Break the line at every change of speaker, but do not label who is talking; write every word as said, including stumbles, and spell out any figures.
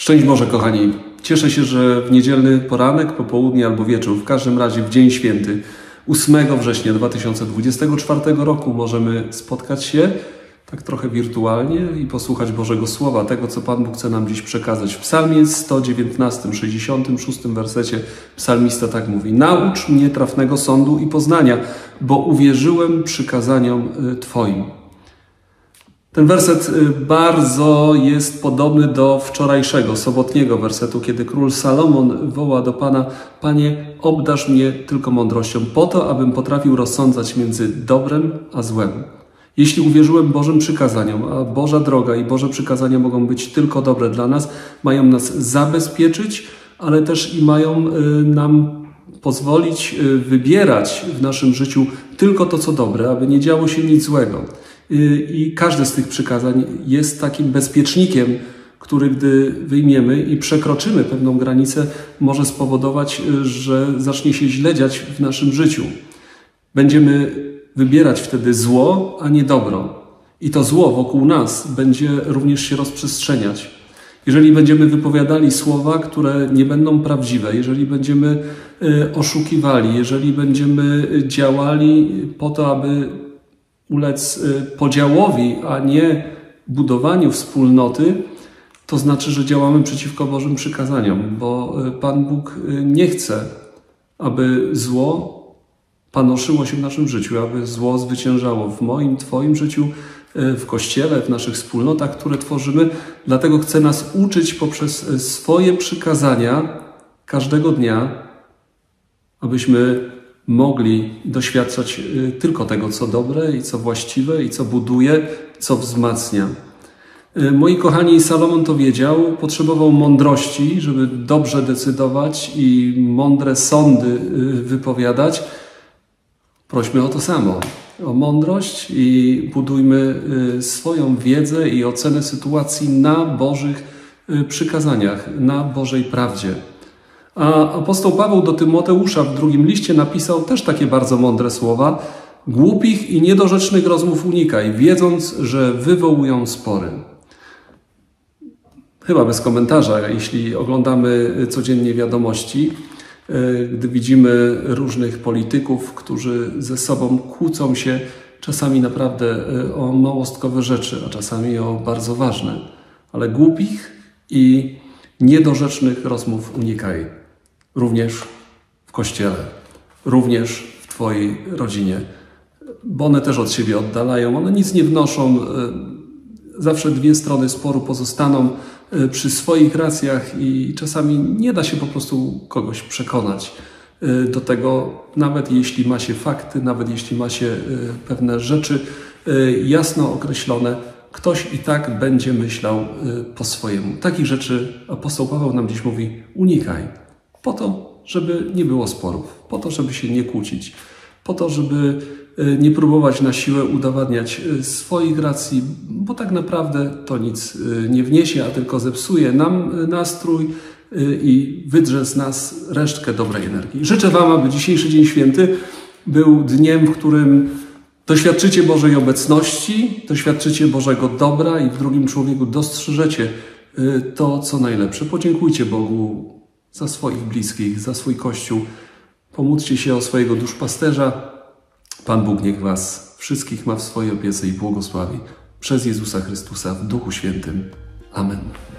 Szczęść Boże, kochani. Cieszę się, że w niedzielny poranek, popołudnie albo wieczór, w każdym razie w Dzień Święty, ósmego września dwa tysiące dwudziestego czwartego roku możemy spotkać się tak trochę wirtualnie i posłuchać Bożego Słowa, tego, co Pan Bóg chce nam dziś przekazać. W psalmie sto dziewiętnastym, sześćdziesiątym szóstym wersecie psalmista tak mówi: naucz mnie trafnego sądu i poznania, bo uwierzyłem przykazaniom Twoim. Ten werset bardzo jest podobny do wczorajszego, sobotniego wersetu, kiedy król Salomon woła do Pana: Panie, obdarz mnie tylko mądrością, po to, abym potrafił rozsądzać między dobrem a złem. Jeśli uwierzyłem Bożym przykazaniom, a Boża droga i Boże przykazania mogą być tylko dobre dla nas, mają nas zabezpieczyć, ale też i mają nam pozwolić wybierać w naszym życiu tylko to, co dobre, aby nie działo się nic złego. I każde z tych przykazań jest takim bezpiecznikiem, który gdy wyjmiemy i przekroczymy pewną granicę, może spowodować, że zacznie się źle dziać w naszym życiu. Będziemy wybierać wtedy zło, a nie dobro. I to zło wokół nas będzie również się rozprzestrzeniać. Jeżeli będziemy wypowiadali słowa, które nie będą prawdziwe, jeżeli będziemy oszukiwali, jeżeli będziemy działali po to, aby ulec podziałowi, a nie budowaniu wspólnoty, to znaczy, że działamy przeciwko Bożym przykazaniom, bo Pan Bóg nie chce, aby zło panoszyło się w naszym życiu, aby zło zwyciężało w moim, Twoim życiu, w Kościele, w naszych wspólnotach, które tworzymy. Dlatego chce nas uczyć poprzez swoje przykazania każdego dnia, abyśmy mogli doświadczać tylko tego, co dobre i co właściwe i co buduje, co wzmacnia. Moi kochani, Salomon to wiedział, potrzebował mądrości, żeby dobrze decydować i mądre sądy wypowiadać. Prośmy o to samo, o mądrość i budujmy swoją wiedzę i ocenę sytuacji na Bożych przykazaniach, na Bożej prawdzie. A apostoł Paweł do Tymoteusza w drugim liście napisał też takie bardzo mądre słowa: głupich i niedorzecznych rozmów unikaj, wiedząc, że wywołują spory. Chyba bez komentarza, jeśli oglądamy codziennie wiadomości, gdy widzimy różnych polityków, którzy ze sobą kłócą się czasami naprawdę o małostkowe rzeczy, a czasami o bardzo ważne. Ale głupich i niedorzecznych rozmów unikaj. Również w Kościele, również w Twojej rodzinie. Bo one też od siebie oddalają, one nic nie wnoszą. Zawsze dwie strony sporu pozostaną przy swoich racjach i czasami nie da się po prostu kogoś przekonać do tego, nawet jeśli ma się fakty, nawet jeśli ma się pewne rzeczy jasno określone, ktoś i tak będzie myślał po swojemu. Takich rzeczy apostoł Paweł nam dziś mówi: unikaj, po to, żeby nie było sporów, po to, żeby się nie kłócić, po to, żeby nie próbować na siłę udowadniać swoich racji, bo tak naprawdę to nic nie wniesie, a tylko zepsuje nam nastrój i wydrze z nas resztkę dobrej energii. Życzę Wam, aby dzisiejszy Dzień Święty był dniem, w którym doświadczycie Bożej obecności, doświadczycie Bożego dobra i w drugim człowieku dostrzeżecie to, co najlepsze. Podziękujcie Bogu za swoich bliskich, za swój Kościół. Pomódlcie się o swojego duszpasterza. Pan Bóg niech Was wszystkich ma w swojej opiece i błogosławi. Przez Jezusa Chrystusa w Duchu Świętym. Amen.